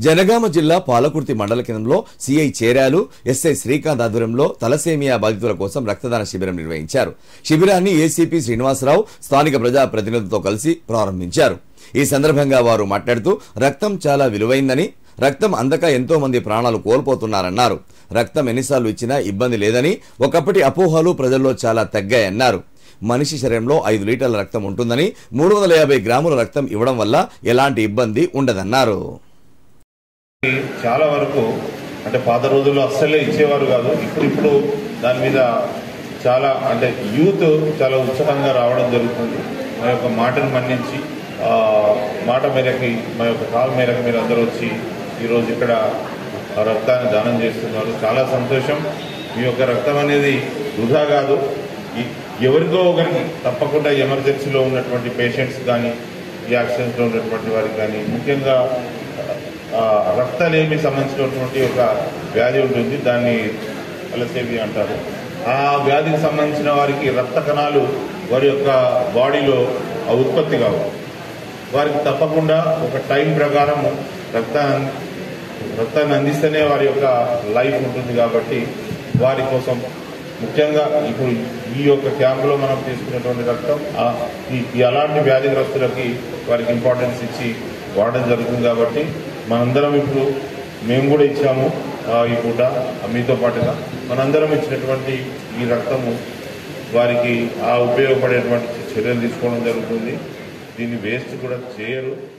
జనగామ జిల్లా పాలకుర్తి మండల కేంద్రంలో సిఐ చేరాలు ఎస్ఐ శ్రీకాంత్ ఆధ్వర్యంలో తలసేమియా బాధితుల కోసం రక్తదాన శిబిరం నిర్వహించారు. శిబిరాన్ని ఏసీపీ శ్రీనివాసరావు స్థానిక ప్రజా ప్రతినిధులతో కలిసి ప్రారంభించారు. ఈ సందర్భంగా వారు మాట్లాడుతూ రక్తం చాలా విలువైందని, రక్తం అందక ఎంతో మంది ప్రాణాలు కోల్పోతున్నారన్నారు. రక్తం ఎన్నిసార్లు ఇచ్చినా ఇబ్బంది లేదని, ఒకప్పటి అపోహలు ప్రజల్లో చాలా తగ్గాయన్నారు. మనిషి శరీరంలో 5 లీటర్ల రక్తం ఉంటుందని, 350 గ్రాముల రక్తం ఇవ్వడం వల్ల ఎలాంటి ఇబ్బంది ఉండదన్నారు. చాలా వరకు అంటే పాత రోజుల్లో అస్సలే ఇచ్చేవారు కాదు. ఇప్పుడు దాని మీద చాలా అంటే యూత్ చాలా ఉత్సాహంగా రావడం జరుగుతుంది. మా యొక్క మాటను మన్నించి మాట మేరకి, మా యొక్క కాల్ మేరకు మీరు అందరూ వచ్చి ఈరోజు ఇక్కడ రక్తాన్ని దానం చేస్తున్నారు. చాలా సంతోషం. మీ యొక్క రక్తం అనేది వృధా కాదు. ఎవరికో ఒకరికి తప్పకుండా ఎమర్జెన్సీలో ఉన్నటువంటి పేషెంట్స్ కానీ, ఈ యాక్సిడెంట్స్లో ఉన్నటువంటి వారికి కానీ, ముఖ్యంగా రక్తలేమి సంబంధించినటువంటి ఒక వ్యాధి ఉంటుంది. దాన్ని తలసేమియా అంటారు. ఆ వ్యాధికి సంబంధించిన వారికి రక్త కణాలు వారి యొక్క బాడీలో ఉత్పత్తి కావాలి. వారికి తప్పకుండా ఒక టైం ప్రకారం రక్తాన్ని అందిస్తేనే వారి యొక్క లైఫ్ ఉంటుంది. కాబట్టి వారి కోసం ముఖ్యంగా ఇప్పుడు ఈ యొక్క క్యాంపులో మనం తీసుకునేటువంటి రక్తం అలాంటి వ్యాధిగ్రస్తులకి వారికి ఇంపార్టెన్స్ ఇచ్చి వాడడం జరుగుతుంది. కాబట్టి మనందరం ఇప్పుడు మేము కూడా ఇచ్చాము. ఈ పూట మీతో పాటుగా మనందరం ఇచ్చినటువంటి ఈ రక్తము వారికి ఉపయోగపడేటువంటి చర్యలు తీసుకోవడం జరుగుతుంది. దీన్ని వేస్ట్ కూడా చేయరు.